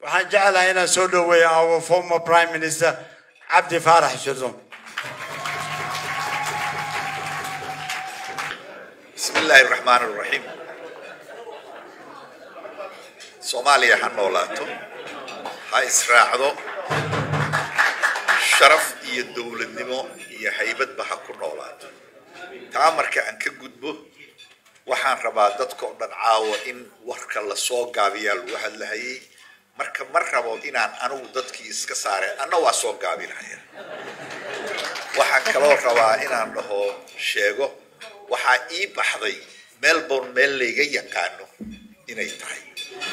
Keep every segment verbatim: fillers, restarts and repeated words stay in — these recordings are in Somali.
waxaan jeclahay inaan soo dhaweeyo our former prime minister Cabdi Faarax Shirdoon. بسم الله الرحمن الرحيم. Soomaaliya ha noolaato, ha israacdo, sharaf iyo dawladnimo iyo haybadba ha ku noolaato. taa marka aan ka gudbo waxaan rabaa dadka oo dhan caawa in warka la soo gaabiyaa lagu hadlayay marka mar rabo inaan anigu dadkii iska saareen anna waa soo gaabinaya waxaan kaloo rabaa inaan dhaho sheego waxaa ii baxday Melbourne meel layga yaqaano inay tahay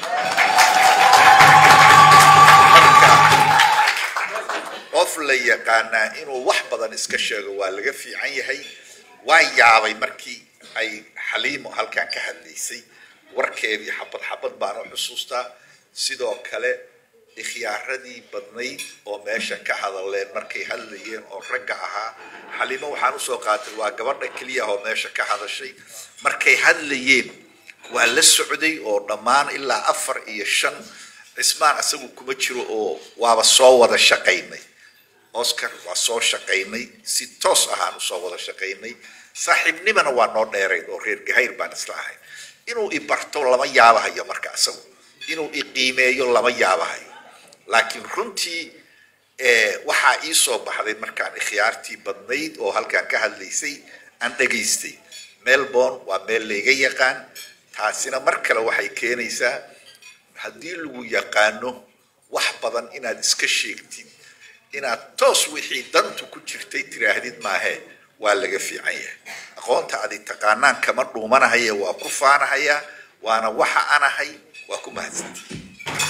qof la yaqaana inuu wax badan iska sheego waa laga fiican yahay waan yaabay markii ay Xaliimo halkan ka hadlaysay warkeedii xabad xabad baan u xusuustaa sidoo kale ikhtiyaaradii badnayd oo meesha ka hadleen markay hadlayeen oo ragga ahaa Xaliimo waxaan u soo qaatay waa gabadha kaliya oo meesha ka hadashay markay hadlayeen waa la socday oo dhammaan ilaa afar iyo shan ismaan asagu kuma jiro oo waaba soo wada shaqaynay Oscar waa soo shaqaynay si toos ahaan u soo wada shaqaynay saaxiibnimana waa noo dheeray oo reer Gahayr baan isla ahay inuu i barto lama yaabahayo marka asagu inuu i qiimeeyo lama yaabahayo laakiin runtii ee waxa ii soo baxday markaan ikhtiyaartii badnayd oo halkan ka hadlaysay aan dhageystay Melbourne waa meel layga yaqaan taasina mar kale waxay keenaysaa haddii lagu yaqaano wax badan inaad iska sheegtid inaad toos wixii dantu ku jirtay tiraahdid maahe waa laga fiican yahay aqoonta aad taqaanaan kama dhuumanahaya waa ku faanahaya waana waxa anahay waa ku mahadsantii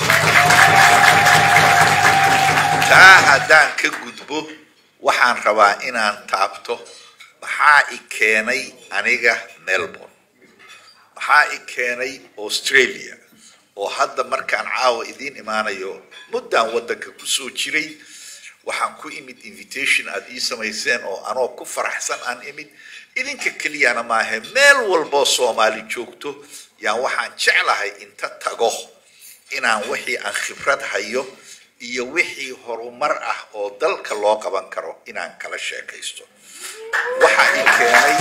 taa haddaan ka gudbo waxaan rabaa inaan taabto maxaa i keenay aniga Melbourne maxaa i keenay Australia oo hadda markaan caawa idiin imaanayo muddaan waddanka ku soo jiray waxaan ku imid invitation aad ii samayseen oo anoo ku faraxsan aan imid idinka kaliyana maahe meel walbo Soomaali joogto yaan waxaan jeclahay inta tago inaan wixii aan khibrad hayo iyo wixii horumar ah oo dalka loo qaban karo inaan kala sheekaysto waxa i keenay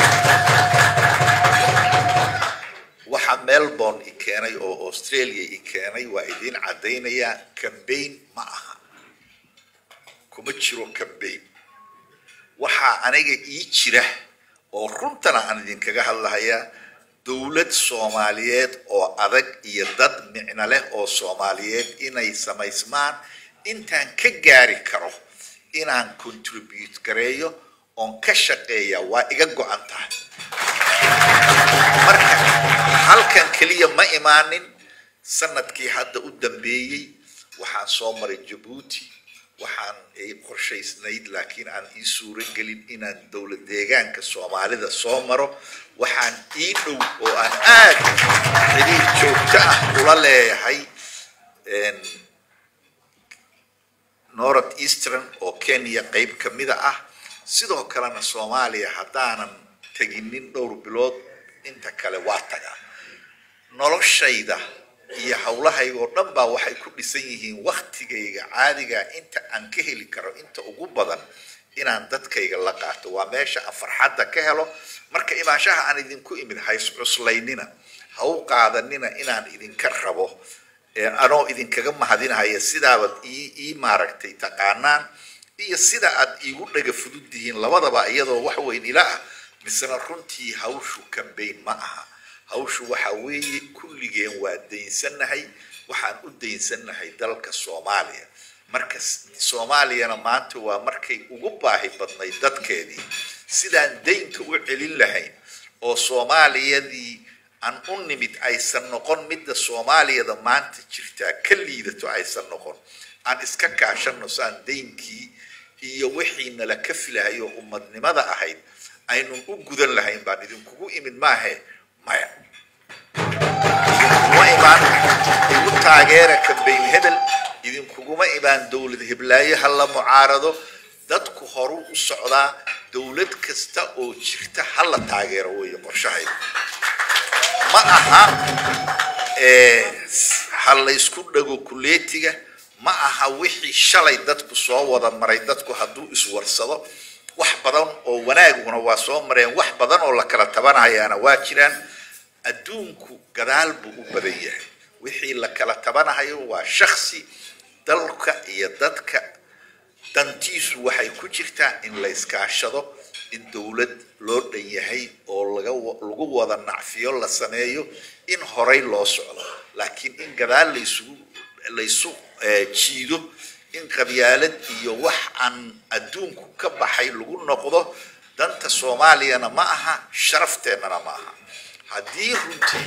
waxa Melbourne i keenay oo Australia i keenay waa idin cadeynaya campaign ma aha kuma jiro campaign waxa aniga ii jira oo runtana aan idin kaga hadlayaa dawlad Soomaaliyeed oo adag iyo dad micna leh oo Soomaaliyeed inay samaysmaan intaan ka gaari karo inaan contribute gareeyo on ka shaqeeya waa iga go'an tahay marka halkan kaliya ma imaanin sanadkii hadda u dambeeyay waxaan soo maray Djibouti waxaan ay qorshaysnayd laakiin aan ii suuro gelin inaan dawlad deegaanka Soomaalida soo maro waxaan ii dhow oo aan aad xiriir joogto ah ula leeyahay North Eastern oo Kenya qayb kamid ah sidoo kalena Soomaaliya hadaanan taginin dhowr bilood inta kale waa taga noloshayda iyo hawlahayga oo dhan baa waxay ku dhisan yihiin waqtigayga caadiga inta aan ka heli karo inta ugu badan inaan dadkayga la qaato waa meesha aan farxadda ka helo marka imaashaha aan idinku imid hays cuslaynina ha u qaadanina inaan idinka rabo anoo idinkaga mahadinaya sidaabad ii ii maaragtay taqaanaan iyo sida aad iigu dhaga fududihiin labadaba iyadoo wax weyn ila ah misna runtii hawshu campaign ma aha hawshu waxa weeye kulligeen waa deensanahay waxaan u deensanahay dalka Soomaaliya marka Soomaaliyana maanta waa markay ugu baahi badnay dadkeedii sidaan deynka u celin lahayn oo Soomaaliyadii aan u nimid aysan noqon midda Soomaaliyada maanta jirta ka liidato aysan noqon aan iska kaashano saan deynkii iyo wixii nala ka filayo ummadnimada ahayd aynu u gudan lahayn baan idinkugu imid maahe maya ma imaan igu taageera campaign hebel idinkuguma imaan dawlad heblaayo hala mucaarado dadku horu u socdaa dawlad kasta oo jirta hala taageero way qorshahayda ma aha ee هل يسكون دقو كليتيجا ما أها وحي شلي دتك صوّد مري دتك هدو إسور صدا wax badan oo wanaaguna waa soo mareen wax badan oo la kala tabanaayana waa jiraan adduunku gadaal buu u badan yahay wixii la kala tabanayo waa shakhsi dalka iyo dadka dantiisu waxay ku jirtaa in la iskaashado in dawlad loo dhan yahay oo laga lagu wada nacfiyo la sameeyo in horay loo socdo laakiin in gadaal la isugu la isu jiido in qabyaalad iyo wax aan adduunku ka baxay lagu noqdo danta Soomaaliyana ma aha sharafteena ma aha hadii runtii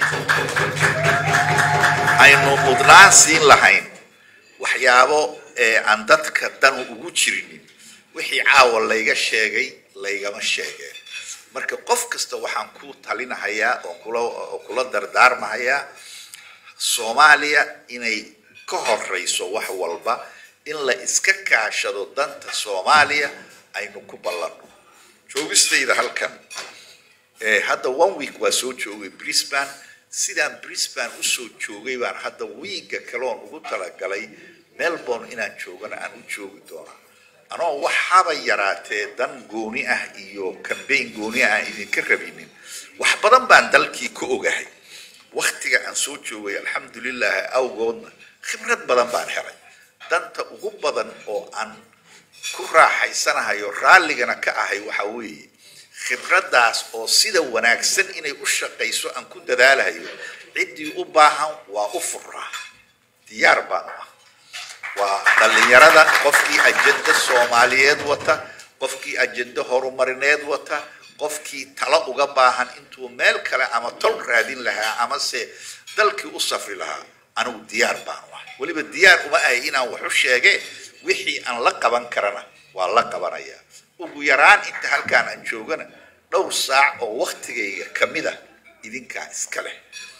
aynu mudnaan siin lahayn waxyaabo aan dadka dan ugu jirin wixii caawa layga sheegay laygama sheegeen marka qof kasta waxaan ku talinayaa oo kula kula dardaarmayaa Soomaaliya inay ka horeyso wax walba in la iska kaashado danta Soomaaliya aynu ku ballanno joogistayda halkan ee hadda one week waa soo joogay Brisbane sidaan Brisbane u soo joogay baan hadda week kaloon ugu talagalay Melbourne inaan joogana aan u joogi doono anoo waxaba yaraatee dan gooni ah iyo campaign gooni ah idinka rabinin wax badan baan dalkii ku ogahay waqtiga aan soo joogay alxamdulillah awgoodna khibrad badan baan helay danta ugu badan oo aan ku raaxaysanayo raaligana ka ahay waxa weeye khibradaas oo sida wanaagsan inay u shaqeyso aan ku dadaalayo cidii u baahan waa u furaa diyaar baan waa dhalinyarada qofkii ajenda Soomaaliyeed wata qofkii ajenda horumarineed wata qofkii talo uga baahan intuu meel kale ama tol raadin lahaa ama se dalkii u safri lahaa anu diyaar baan waliba diyaar uma ay inaan wax u sheegay wixii aan la qaban karana waa la qabanaya ugu yaraan inta halkaan aan joogana dhowr saac oo waqtigayga kamida idinka iska leh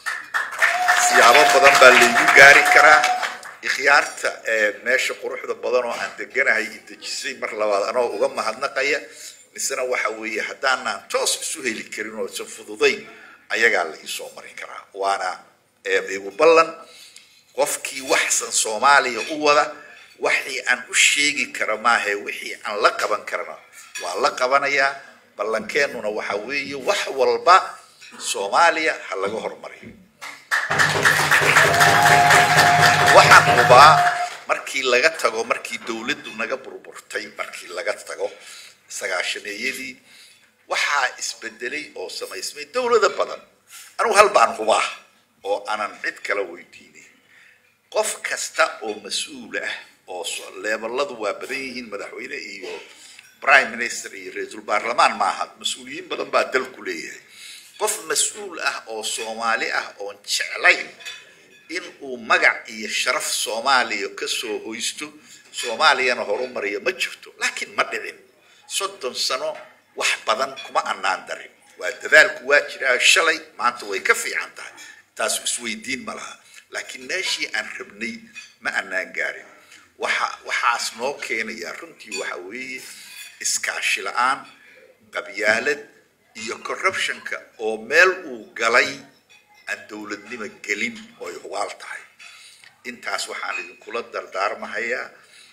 siyaabo badan baa lagu gaari karaa ikhtiyaarta ee meesha quruxda badan oo aan deganahay idajisay mar labaad anoo uga mahadnaqaya misna waxa weeye hadaan toos isu heli karin oo si fududay ayaga la isoo marin karaa waana ee igu ballan qofkii waxsan Soomaaliya u wada wixii aan u sheegi karo maahe wixii aan la qaban karno waa la qabanaya ballankeenuna waxa weeye wax walba Soomaaliya ha laga hormariyo waxaan hubaa markii laga tago markii dawladdu naga burburtay markii laga tago sagaashaneeyadii waxa isbedelay oo samaysmay dawlado badan anu hal baan hubaa oo aanan cid kala weydiinin qof kasta oo mas'uul ah oo leveladu waa badan yihiin madaxweyne iyo prime minister iyo ra'iisul baarlamaan ma aha mas'uuliyiin badan baa dalku leeyahay qof mas'uul ah oo Soomaali ah oo jeclay in uu magac iyo sharaf Soomaaliya ka soo hoysto Soomaaliyana horumariyo ma jirto laakiin ma dhicin soddon sano wax badan kuma annaan darin waa dadaalku waa jiraa shalay maanta way ka fiican tahay taas isweydiin ma laha laakiin meeshii aan rabnay ma annaan gaarin waxa waxaas noo keenaya runtii waxa weeye iskaashi la'aan qabyaalad iyo corruptionka oo meel uu galay aan dawladnimo gelin oo huwaal tahay intaas waxaan idin kula dardaarmahayaa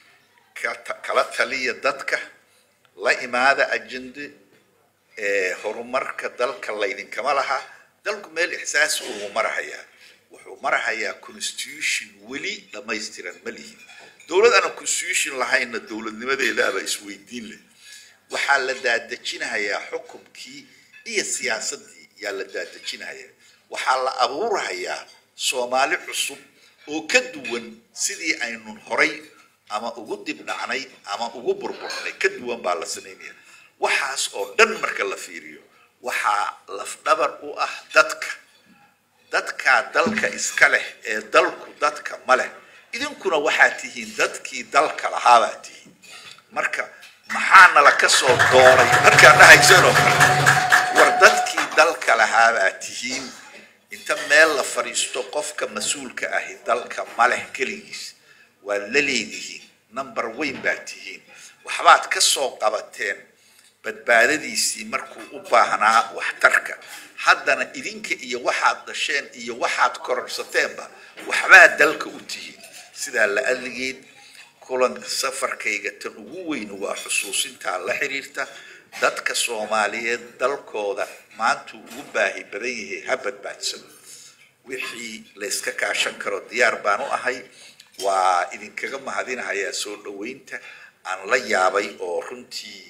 kala taliya dadka la imaada ajende ee horumarka dalka laydin kama laha dalku meel ihsaas uu marahayaa wuxuu marahayaa constitution wali dhamaystiran malihin dawlad aan constitution lahayn dawladnimadeeda aba isweydiin leh waxa la daadajinayaa xukunkii iyo siyaasadii yaa la daadajinayaa waxa la abuurayaa Soomaali cusub oo ka duwan sidii aynu horay ama ugu dib dhacnay ama ugu burburnay ka duwan baa la sameeyay waxaas oo dhan marka la fiiriyo waxa laf dhabar u ah dadka dadka dalka iska leh ee dalku dadka ma leh idinkuna waxa tihiin dadkii dalka lahaa tihiin marka maxaana la ka soo dooray marka dhahaysano war dadkii dalka lahaa tihiin inta meel la fariisto qofka mas'uulka ah dalka ma leh kaligiis waa la leeyihiin number weyn baa tihiin waxbaad ka soo qabateen badbaadadiisii markuu u baahnaa waxtarka haddana idinka iyo waxaad dhasheen iyo waxaad kororsateen ba waxbaa dalka u tihiin sidaa la adligeed kulanka safarkayga tan ugu weyn waa xusuusinta la xiriirta dadka Soomaaliyeed dalkooda maanta ugu baahi badan yahay habad baadsan wixii la iska kaashan karo diyaar baan u ahay waa idinkaga mahadinayaa soo dhaweynta aan la yaabay oo runtii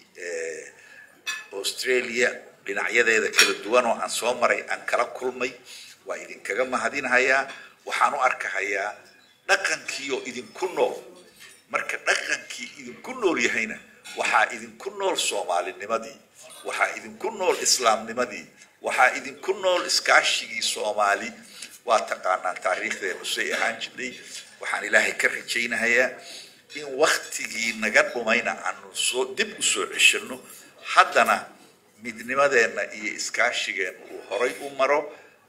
Australia dhinacyadeeda kala duwan oo aan soo maray aan kala kulmay waa idinkaga mahadinayaa waxaan u arkahayaa dhaqankii oo idinku nool marka dhaqankii idinku nool yahayna waxaa idinku nool Soomaalinimadii waxaa idinku nool Islaamnimadii waxaa idinku nool iskaashigii Soomaali waa taqaanaan taariikhdeenu say ahaan jirtay waxaan Ilaahay ka rajaynayaa in waqtigii naga dhumayna aanu soo dib u soo ceshano haddana midnimadeena iyo iskaashigeenu uu horay u maro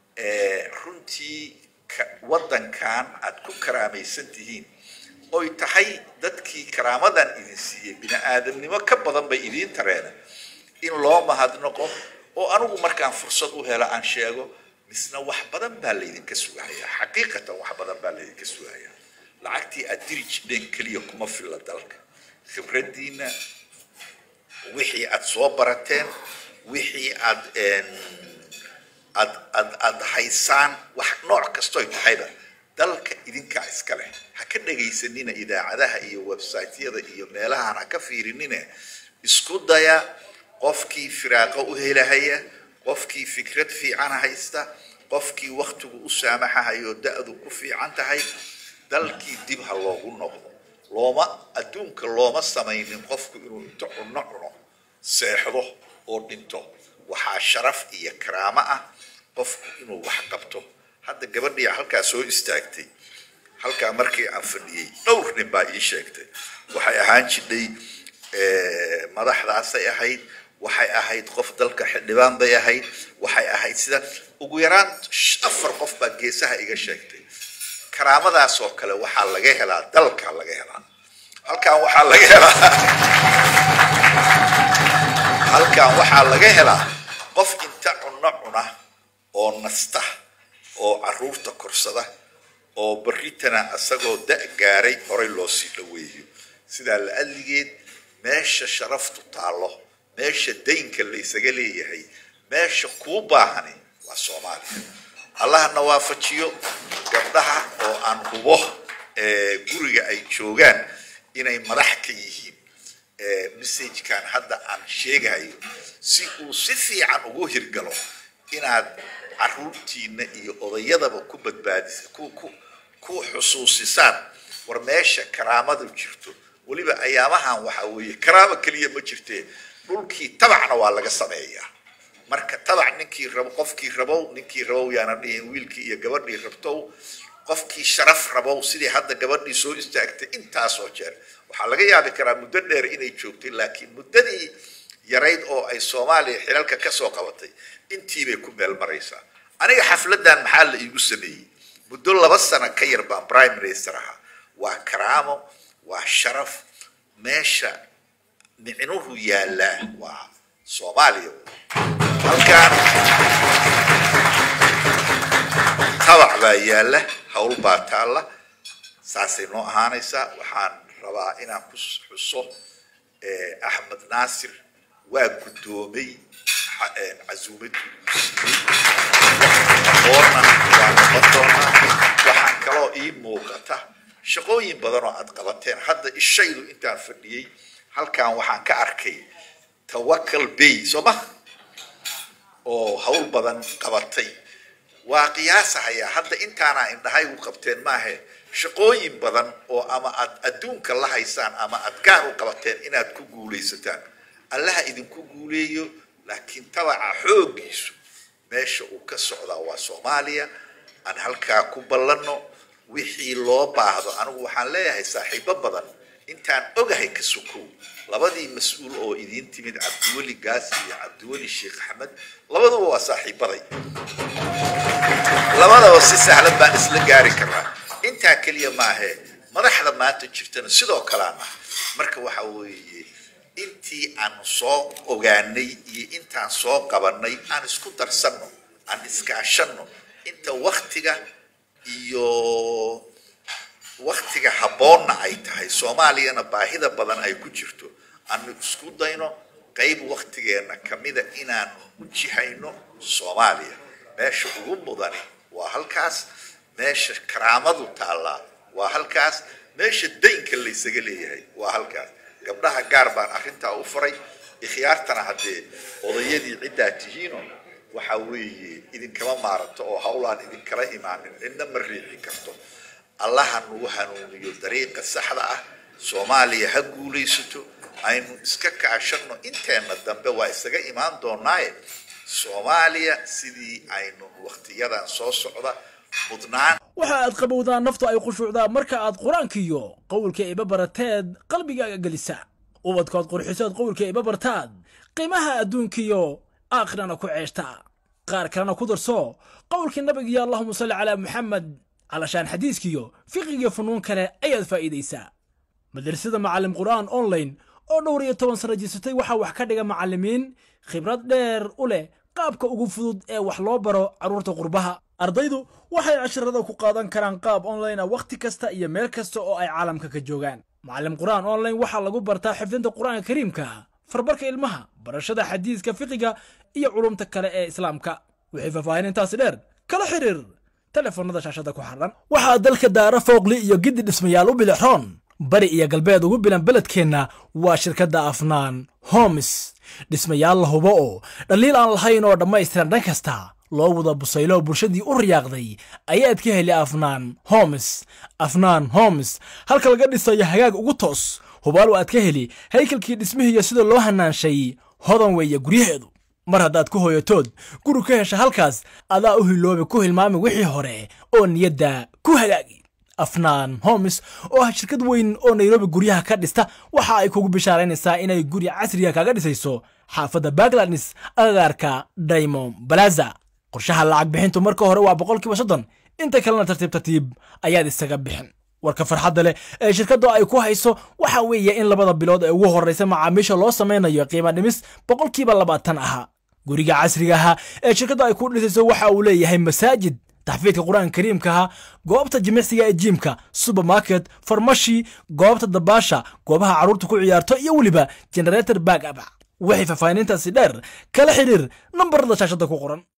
runtii waddankan aad ku karaamaysan tihiin oo tahay dadkii karaamadan idin siiyay bini'aadamnimo ka badan bay idin tareena in loo mahadnaqo oo anigu markaan fursad u helo aan sheego misna wax badan baa la idinka sugayaa xaqiiqatan wax badan baa la idinka sugayaa lacagtii aad diri jirteen kaliya kuma filla dalka khibradiina wixii aad soo barateen wixii aad ad ad ad haysaan wax nooc kasto ay tahayba dalka idinka iska leh ha ka dhageysanina idaacadaha iyo website-yada iyo meelaha ha ka fiirinina isku daya qofkii firaaqo u helahaya qofkii fikrad fiican haysta qofkii waqtigu u saamaxayo da'du ku fiican tahay dalkii dib ha loogu noqdo looma adduunka looma samaynin qofku inuu inta cunno cuno seexdo oo dhinto waxaa sharaf iyo karaama ah qofku inuu wax qabto hadda gabadhii halkaa soo istaagtay halkaa markii aan fadhiyay dhowr nin baa ii sheegtay waxay ahaan jirtay madaxdaasay ahayd waxay ahayd qof dalka xildhibaan bay ahayd waxay ahayd sida ugu yaraan afar qof baa geesaha iga sheegtay karaamadaas oo kale waxaa laga helaa dalka laga helaa halkaan waxaa laga helaa halkaan waxaa laga helaa qof inta cunno cuna oo nasta oo caruurta korsada oo baritana asagoo da gaaray horay loo sii dhaweeyo sida la adligeed meesha sharaftu taalo meesha deynka la isaga leeyahay meesha ku baahani waa Soomaaliya allahna waafajiyo gabdhaha oo aan hubo ee guriga ay joogaan inay madax ka yihiin ee message kan hadda aan sheegayo si uu si fiican ugu hirgalo inaad caruurtiina iyo odayadaba ku badbaadis ku ku ku xusuusisaan war meesha karaamadu jirto waliba ayaamahan waxa weeye karaama kaliya ma jirtee dhulkii tabacna waa laga sameeyaa marka tabac ninkii rabo qofkii rabo ninkii rabo yaana dhihin wiilkii iyo gabadhii rabto qofkii sharaf rabo sidii hadda gabadhii soo istaagtay intaas oo jeer waxa laga yaabi karaa muddo dheer inay joogtay laakiin muddadii yarayd oo ay Soomaaliya xilalka ka soo qabatay intii bay ku meel maraysaa aniga xafladan maxaa la iigu sameeyay muddo laba sano ka yar baan prime minister ahaa waa karaamo waa sharaf meesha micnuhu yaala waa Soomaaliya halkaan tabac baa yaala hawl baa taala saasay noo ahaanaysaa waxaan rabaa inaan ku xuso Axmed Naasir waa gudoomay عزومتي قرنا وقطنا وحن كلو إيه موقته شقوين بدرنا أتقبلتين هذا الشيء اللي أنت عارفني هل كان وحن كأركي توكل بي صباح أو هول بدن قبلتي وقياسها هي هذا أنت أنا إن هاي وقبتين ما هي شقوين بدن أو أما أدونك الله يسان أما أتكارو قبلتين إن أتكوجولي ستان الله إذن كوجوليو لكن تبع حوجيسو ماشي وكسعدا وصوماليا أن هالكا كوبلنو وحي لو باهدو أنا وحان ليهي صاحب بدن intaan ogahay ka suko labadii mas'uul oo idin timid Cabdiwali Gaas iyo Cabdiwali Sheekh Axmed labadaba waa saaxiibaday labadaba si sahlan baan isla gaari karaa inta kaliya ma aha madaxda maanta jirtana sidoo kale ah marka waxa weeye intii aan soo ogaanay iyo intaan soo qabanay aan isku darsano aan iskaashano inta waqtiga iyo waqtiga habboonna ay tahay Soomaaliyana baahida badan ay ku jirto aan isku dayno qayb waqtigeena kamida inaan u jihayno Soomaaliya meesha ugu mudani waa halkaas meesha karaamadu taala waa halkaas meesha deynka la isaga leeyahay waa halkaas gabdhaha gaar baan arinta u furay ikhtiyaartana hadee odayadii ciidaa tihiino waxa weeye idin kama maaranto oo hawlaan idin kala imaanin inna mariixi karto allaha nugu hanuuniyo dariiqa saxda ah Soomaaliya ha guuleysato aynu iska kaashano inteena dambe waa isaga imaan doonaa Soomaaliya sidii aynu waqtiyadan soo socda mudnaan waxa aad qabowdaa nafta ay qushuucdaa marka aad quraankiyo qowlka iba barateed qalbigaaga galisa ubadkood qurxisood qowlka iba bartaad qiimaha adduunkiyo aakhirana ku ceeshta qaar kalena ku darso qowlkii nabiga Allahumma salli ala Muhammad علشان حديثكيو فقهي فنون كله أي فائدة مدرسة معلم قرآن أونلاين أو دورية طبعا سرجستي وحا وحكا معلمين خبرات دير أولى قابك ugu fudud ee wax loo baro caruurta qurbaha ardaydu waxay casharada ku qaadan karaan qaab online waqti kasta iyo meel kasta oo ay caalamka ka joogaan معلم قرآن أونلاين waxa lagu bartaa xifdinta quraanka kariimka farbarka ilmaha barashada xadiiska fiqiga iyo culumta kale ee islaamka wixii faafaahinayntaas dheer kala xiriir telefoonada shaashada ku xaran waxa dalka daara fooqli iyo gidi dhismayaal u bilixroon bari iyo galbeed ugu bilan beledkeena waa shirkadda Afnaan Homes dhismayaal la hubo oo dhaliil aan lahayn oo dhammaystiran dhan kasta loo wada busaylo bulshadii u riyaaqday ayaad ka heli Afnaan Homes Afnaan Homes halka laga dhisayo hagaag ugu toos hubaal waad ka heli haykalkii dhismihiisa sida loo hanaanshay hodan weeye guryaheedu mar haddaad ku hooyatood guri ka hesha halkaas adaa u hiloobe ku hilmaami wixii hore oo niyadda ku hagaagi Afnaan Homes oo ah shirkad weyn oo Nairobi guryaha ka dhista waxa ay kugu bishaaraynaysaa inay guri casri ah kaga dhisayso xaafadda Backlands agagaarka Diamond Plaza qorshaha lacag bixintu marka hore waa boqolkiiba soddon inta kalena tartiib tartiib ayaad isaga bixin warka farxadda leh ee shirkaddu ay ku hayso waxa weeye in labada bilood ee ugu horeysa macaamiisha loo sameeyo qiimo dhimis boqolkiiba labaatan ah guriga casriga ah ee shirkaddu ay ku dhisayso waxa uu leeyahay masaajid taxfiidka quraanka kariimka goobta jimicsiga ee jimka supermarket farmashi goobta dabaasha goobaha caruurtu ku ciyaarto iyo waliba generator back up wixii faafaahinayntaasi dheer kala xiriir nambarada shaashada ku qoran